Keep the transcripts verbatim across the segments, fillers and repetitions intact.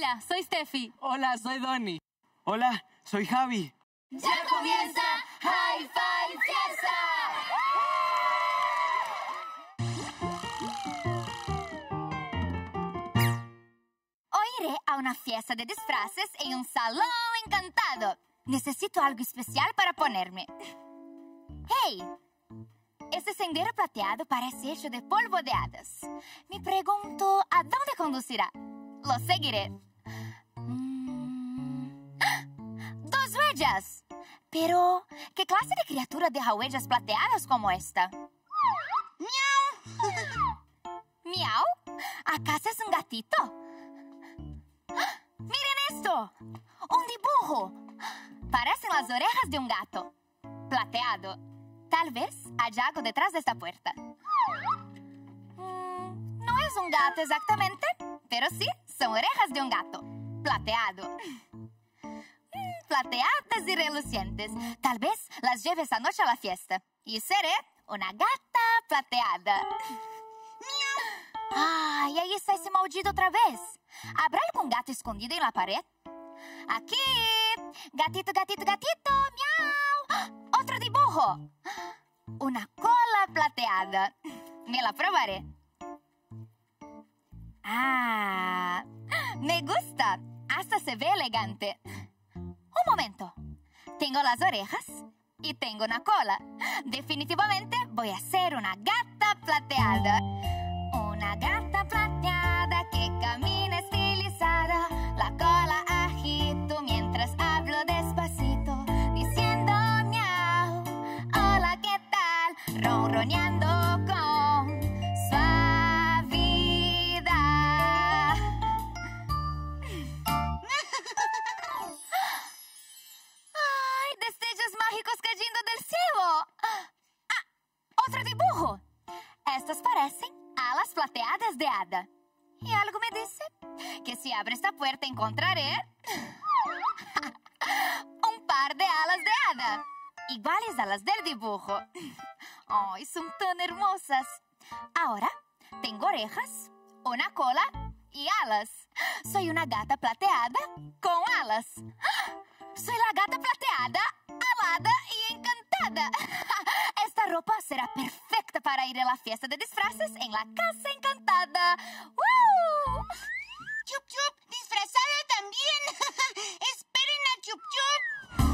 Hola, soy Steffi. Hola, soy Donny. Hola, soy Javi. ¡Ya comienza Hi-Fi Fiesta! Hoy iré a una fiesta de disfraces en un salón encantado. Necesito algo especial para ponerme. ¡Hey! Este sendero plateado parece hecho de polvo de hadas. Me pregunto, ¿a dónde conducirá? Lo seguiré. Mm. ¡Dos huellas! Pero, ¿qué clase de criatura deja huellas plateadas como esta? ¡Miau! ¿Miau? ¿Acaso es un gatito? ¡Miren esto! ¡Un dibujo! Parecen las orejas de un gato. Plateado. Tal vez haya algo detrás de esta puerta. Mm, no es un gato exactamente, pero sí son orejas de un gato. Plateado. Mm, plateadas y relucientes. Tal vez las lleve esta noche a la fiesta. Y seré una gata plateada. ¡Ay, ahí está ese maldito otra vez! ¿Habrá algún gato escondido en la pared? ¡Aquí! ¡Gatito, gatito, gatito! ¡Miau! ¡Otro dibujo! Una cola plateada. Me la probaré. ¡Ah! ¡Me gusta! Hasta se ve elegante. Un momento. Tengo las orejas y tengo una cola. Definitivamente voy a ser una gata plateada. Una gata plateada que camina estilizada. La cola agito mientras hablo despacito, diciendo miau. Hola, ¿qué tal? Ronroneando con suavidad. ¡Ay! Destellos mágicos cayendo del cielo. ¡Ah! ¡Otro dibujo! Estos parecen alas plateadas de hada. Y algo me dice que si abro esta puerta encontraré un par de alas de hada, iguales a las del dibujo. ¡Ay, son tan hermosas! Ahora tengo orejas, una cola y alas. Soy una gata plateada con alas. Soy la gata plateada, alada y encantada. Esta ropa será perfecta para ir a la fiesta de disfraces en la casa encantada. ¡Woo! ¡Chup, chup! ¡Disfrazada también! ¡Esperen a Chup, chup!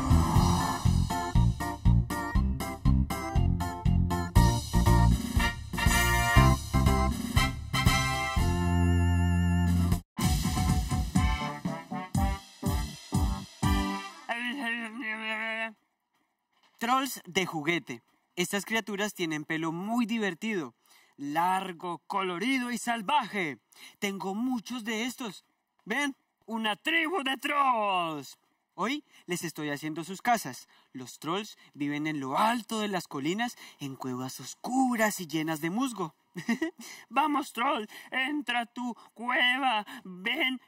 Trolls de juguete. Estas criaturas tienen pelo muy divertido, largo, colorido y salvaje. Tengo muchos de estos. ¿Ven? Una tribu de trolls. Hoy les estoy haciendo sus casas. Los trolls viven en lo alto de las colinas, en cuevas oscuras y llenas de musgo. Vamos, troll, entra a tu cueva. Ven.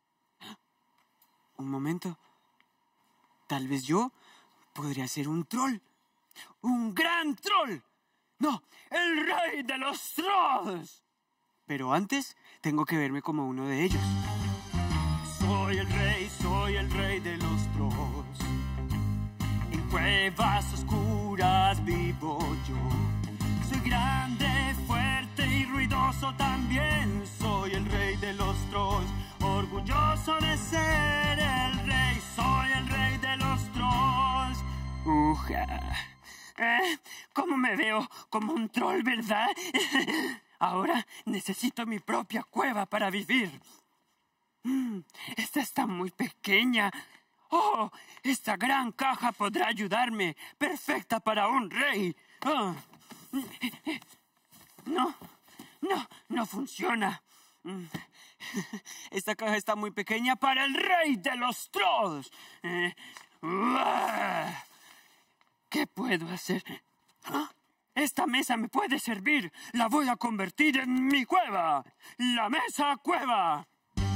Un momento. Tal vez yo podría ser un troll. ¡Un gran troll! ¡No! ¡El rey de los trolls! Pero antes tengo que verme como uno de ellos. Soy el rey, soy el rey de los trolls. En cuevas oscuras vivo yo. Soy grande, fuerte y ruidoso también. Soy el rey de los trolls. Orgulloso de ser el rey. Soy el rey de los trolls. Uja. Eh, ¿Cómo me veo? Como un troll, ¿verdad? Ahora necesito mi propia cueva para vivir. Mm, esta está muy pequeña. ¡Oh! Esta gran caja podrá ayudarme. Perfecta para un rey. Oh. No, no, no funciona. Esta caja está muy pequeña para el rey de los trolls. Eh, ¡uah! ¿Qué puedo hacer? ¿Ah? Esta mesa me puede servir. La voy a convertir en mi cueva. La mesa cueva.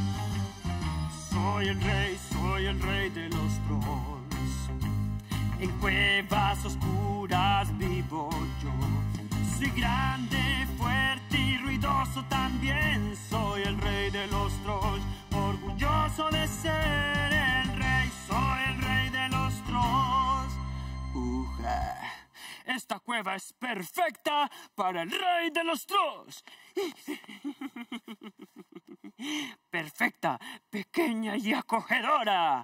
Soy el rey, soy el rey de los trolls. En cuevas oscuras vivo yo. Soy grande, fuerte y ruidoso también. Soy el rey de los trolls. Orgulloso orgulloso de ser el rey, soy el rey de los trolls. Uja. Esta cueva es perfecta para el rey de los trolls. Perfecta, pequeña y acogedora.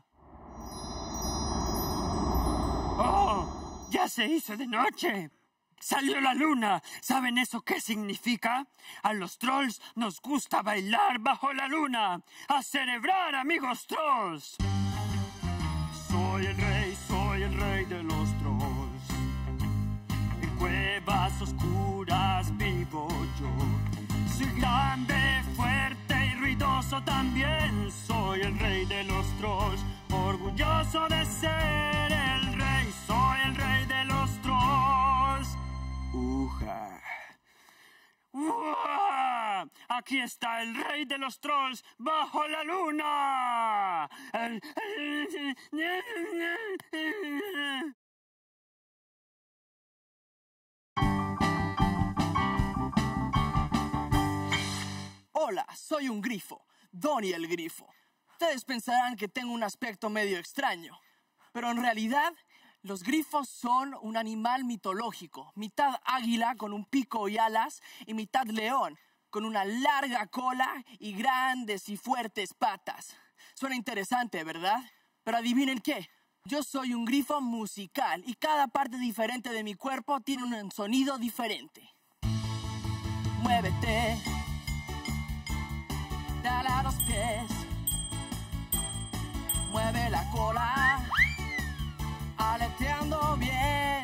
¡Oh! ¡Ya se hizo de noche! ¡Salió la luna! ¿Saben eso qué significa? A los trolls nos gusta bailar bajo la luna. ¡A celebrar, amigos trolls! Soy el rey, soy el rey de los trolls. En cuevas oscuras vivo yo. Soy grande, fuerte y ruidoso también. Soy el rey de los trolls. Orgulloso de ser el rey. Soy el rey de los trolls. Uja. ¡Uah! Aquí está el rey de los trolls bajo la luna. Hola, soy un grifo, Donnie el grifo. Ustedes pensarán que tengo un aspecto medio extraño, pero en realidad los grifos son un animal mitológico, mitad águila con un pico y alas y mitad león, con una larga cola y grandes y fuertes patas. Suena interesante, ¿verdad? Pero adivinen qué, yo soy un grifo musical y cada parte diferente de mi cuerpo tiene un sonido diferente. Muévete, dale a los pies, mueve la cola, aleteando bien.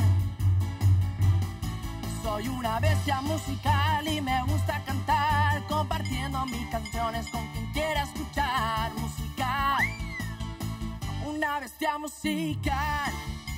Soy una bestia musical y me gusta cantar, compartiendo mis canciones con quien quiera escuchar música. Una bestia musical.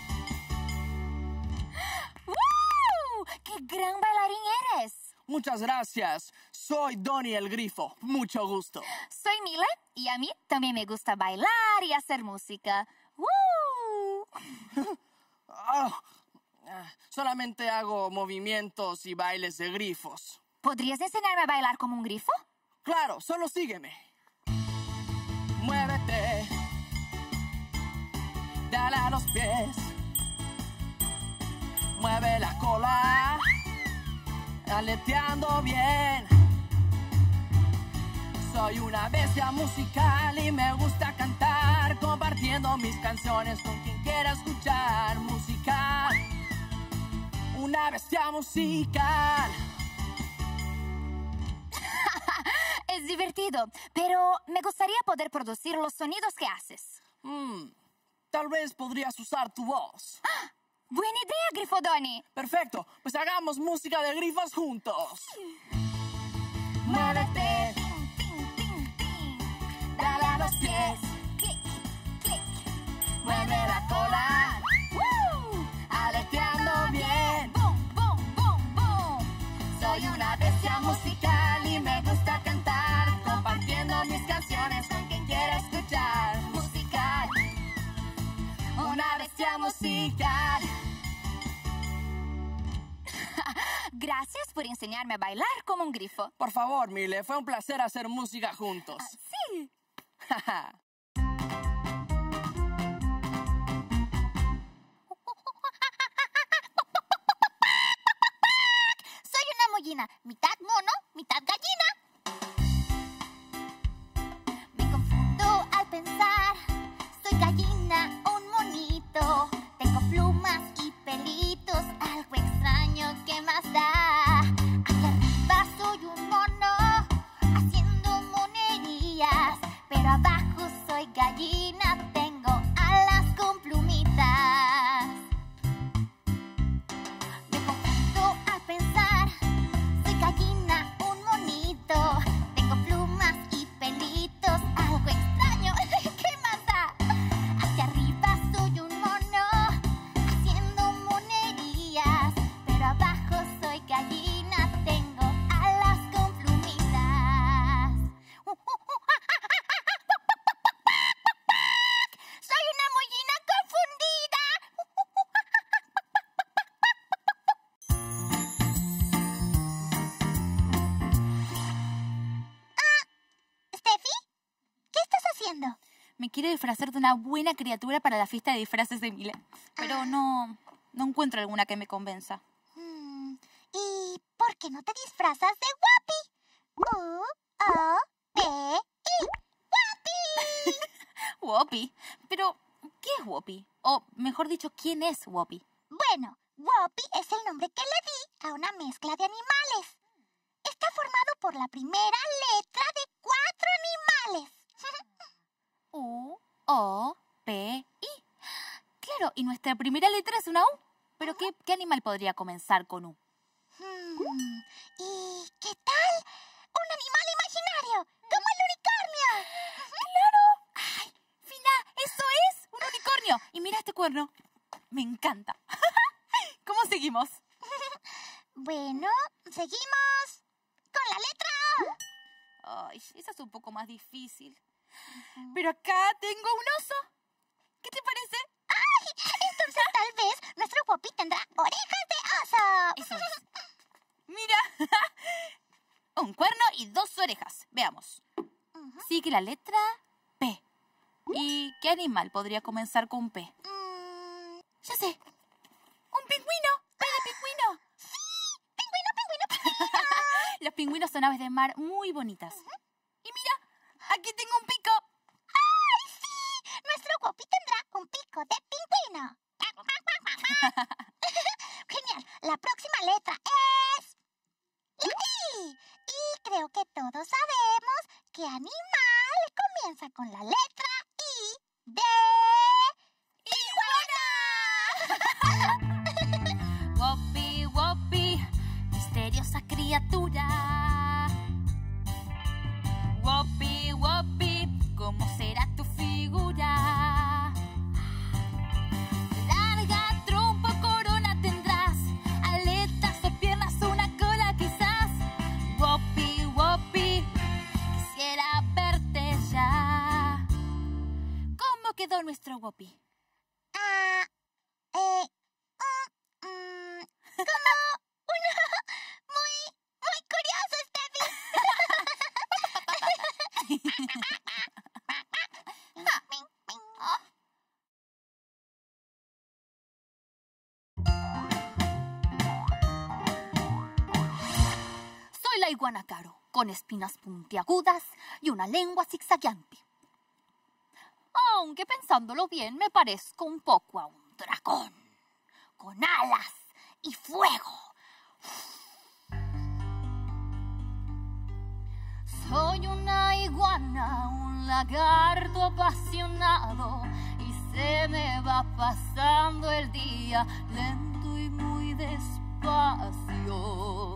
¡Woo! ¡Qué gran bailarín eres! Muchas gracias. Soy Donnie el grifo. Mucho gusto. Soy Mila y a mí también me gusta bailar y hacer música. ¡Woo! Oh, solamente hago movimientos y bailes de grifos. ¿Podrías enseñarme a bailar como un grifo? Claro, solo sígueme. Muévete, dale a los pies, mueve la cola, aleteando bien. Soy una bestia musical y me gusta cantar, compartiendo mis canciones con quien quiera escuchar música. Una bestia musical. Es divertido, pero me gustaría poder producir los sonidos que haces. Mm, tal vez podrías usar tu voz. ¡Ah! ¡Buena idea, Grifo Donnie! Perfecto, pues hagamos música de grifos juntos. Muévete, Tin, tin, tin, tin. dale a los pies, Clic, clic. mueve la cola, ¡Woo! aleteando bien. ¡Bum, bum, bum, bum! Soy una bestia musical y me gusta cantar, compartiendo mis canciones con quien quiera escuchar música. Una bestia musical. Gracias por enseñarme a bailar como un grifo. Por favor, Mile, fue un placer hacer música juntos. Sí. Soy una mollina, mitad mono, mitad gallina. Me confundo al pensar, soy gallina, un monito. Tengo plumas y pelitos, algo extraño que más da. Aquí arriba soy un mono, haciendo monerías, pero abajo soy gallina, tengo alas con plumitas. Me confundo al pensar, soy gallina, Me quiero disfrazar de una buena criatura para la fiesta de disfraces de Mila. Pero no, no encuentro alguna que me convenza. Mm, ¿Y por qué no te disfrazas de Whoppy? U O P I. ¡Whoppy! Whoppy. Pero, ¿qué es Whoppy? O, mejor dicho, ¿quién es Whoppy? Bueno, Whoppy es el nombre que le di a una mezcla de animales. Está formado por la primera letra de cuatro animales. U, O, P, I. Claro, y nuestra primera letra es una U. ¿Pero qué, qué animal podría comenzar con U? Hmm, ¿Y qué tal? ¡Un animal imaginario! ¡Como el unicornio! ¡Claro! ¡Ay, Fina! ¡Eso es! ¡Un unicornio! Y mira este cuerno. Me encanta. ¿Cómo seguimos? Bueno, seguimos con la letra O. Ay, esa es un poco más difícil. Pero acá tengo un oso. ¿Qué te parece? ¡Ay! Entonces tal vez nuestro Whoppy tendrá orejas de oso. Eso es. Mira. Un cuerno y dos orejas. Veamos. Sigue la letra P. ¿Y qué animal podría comenzar con P? Mm, Ya sé. ¡Un pingüino! ¡P de pingüino! ¡Sí! ¡Pingüino, pingüino, pingüino! Los pingüinos son aves de mar muy bonitas. Y mira, aquí tengo un pico. ¡Ay, sí! Nuestro Whoppy tendrá un pico de pingüino. Genial. La próxima letra es la I. Y creo que todos sabemos qué animal comienza con la letra I de iguana. Whoppy, Whoppy, misteriosa criatura. Whoppy, Whoppy, ¿cómo será tu figura? Larga trompa, corona tendrás, aletas o piernas, una cola quizás. Whoppy, Whoppy, quisiera verte ya. ¿Cómo quedó nuestro Whoppy? Ah, eh, mm, mm, como uno muy, muy curioso, Steffi. Soy la iguana Caro, con espinas puntiagudas y una lengua zigzagueante. Aunque pensándolo bien, me parezco un poco a un dragón, con alas y fuego. Soy una iguana, un lagarto apasionado, y se me va pasando el día lento y muy despacio.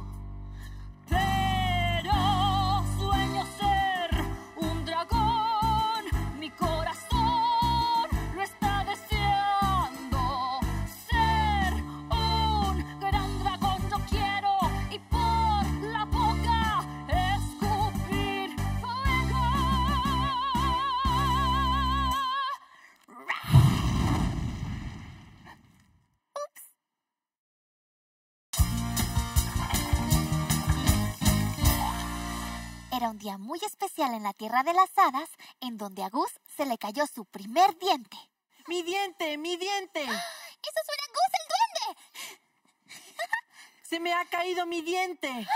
Pero sueño ser un dragón, mi corazón lo está deseando. Ser un gran dragón yo quiero, y por la boca escupir fuego. Era un día muy especial en la Tierra de las Hadas, en donde a Gus se le cayó su primer diente. ¡Mi diente! ¡Mi diente! ¡Eso suena a Gus el duende! ¡Se me ha caído mi diente! ¡Genial!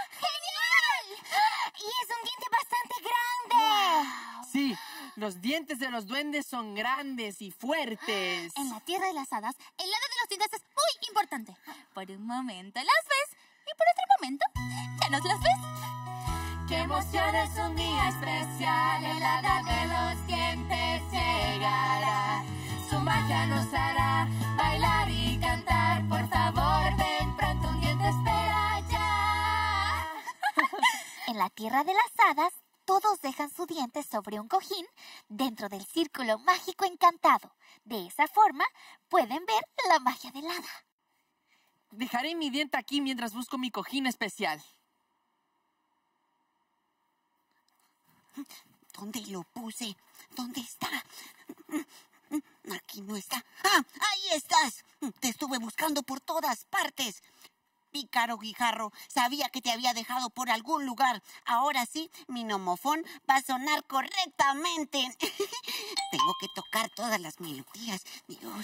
Y es un diente bastante grande. Sí, los dientes de los duendes son grandes y fuertes. En la Tierra de las Hadas, el lado de los dientes es muy importante. Por un momento las ves, y por otro momento ya no las ves. ¡Qué emoción! Es un día especial, el hada de los dientes llegará. Su magia nos hará bailar y cantar. Por favor, ven pronto, un diente espera ya. En la Tierra de las Hadas, todos dejan su diente sobre un cojín dentro del círculo mágico encantado. De esa forma, pueden ver la magia del hada. Dejaré mi diente aquí mientras busco mi cojín especial. ¿Dónde lo puse? ¿Dónde está? Aquí no está. ¡Ah! ¡Ahí estás! Te estuve buscando por todas partes. Pícaro guijarro, sabía que te había dejado por algún lugar. Ahora sí, mi nomofón va a sonar correctamente. Tengo que tocar todas las melodías. Dios.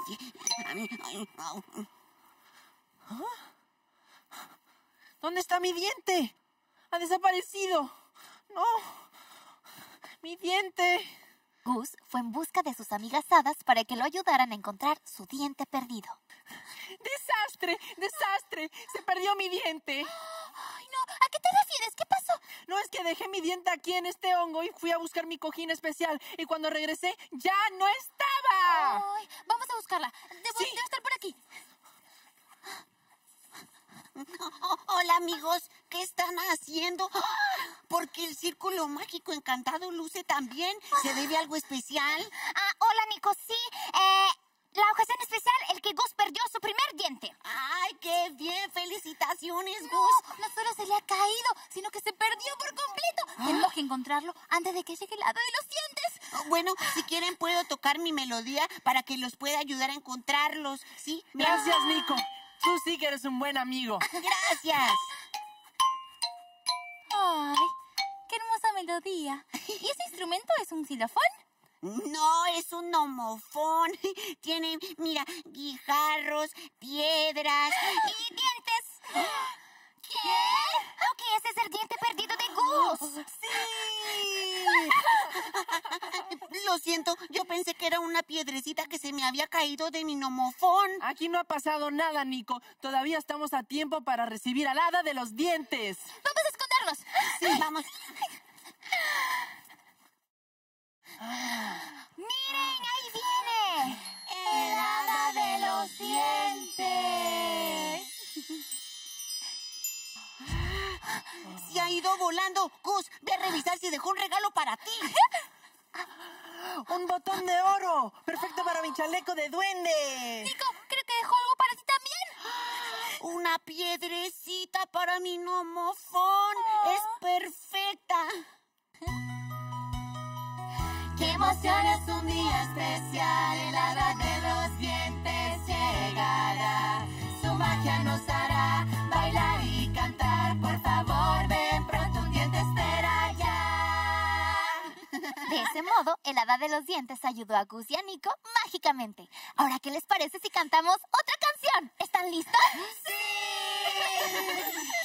¿Dónde está mi diente? ¡Ha desaparecido! ¡No! ¡Mi diente! Gus fue en busca de sus amigas hadas para que lo ayudaran a encontrar su diente perdido. ¡Desastre! ¡Desastre! ¡Se perdió mi diente! Ay, no, ¿a qué te refieres? ¿Qué pasó? No, es que dejé mi diente aquí en este hongo y fui a buscar mi cojín especial. Y cuando regresé, ¡ya no estaba! Ay, vamos a buscarla. Debo, Sí. debe estar por aquí. Oh, hola, amigos. ¿Qué están haciendo? Porque el círculo mágico encantado luce tan bien. ¿Se debe a algo especial? Ah, hola, Nico. Sí, eh, la ocasión especial, el que Gus perdió su primer diente. ¡Ay, qué bien! ¡Felicitaciones, No, Gus! no solo se le ha caído, sino que se perdió por completo. Tenemos que encontrarlo antes de que llegue el hada de los dientes. Oh, bueno, si quieren puedo tocar mi melodía para que los pueda ayudar a encontrarlos. ¿Sí? Gracias, Nico. Tú sí que eres un buen amigo. ¡Gracias! Ay, qué hermosa melodía. ¿Y ese instrumento es un xilofón? No, es un homofón. Tiene, mira, guijarros, piedras. ¡Y dientes! ¿Qué? ¿O que ese es el diente perdido de Gus? ¡Sí! Lo siento, yo pensé que era una piedrecita que se me había caído de mi nomofón. Aquí no ha pasado nada, Nico. Todavía estamos a tiempo para recibir al hada de los dientes. ¡Vamos a escondernos! Sí, vamos. ¡Miren, ahí viene! ¡El hada de los dientes! Se ha ido volando. Gus, ve a revisar si dejó un regalo para ti. ¡Un botón de oro! ¡Perfecto para mi chaleco de duende! Nico, creo que dejó algo para ti también. Una piedrecita para mi nomofón. Es perfecta. ¡Qué emoción! Es un día especial. El hada de los dientes llegará. Su magia nos hará bailar y cantar. Por favor, ven pronto, un diente espera ya. De ese modo, el hada de los dientes ayudó a Gus y a Nico mágicamente. Ahora, ¿qué les parece si cantamos otra canción? ¿Están listos? ¡Sí!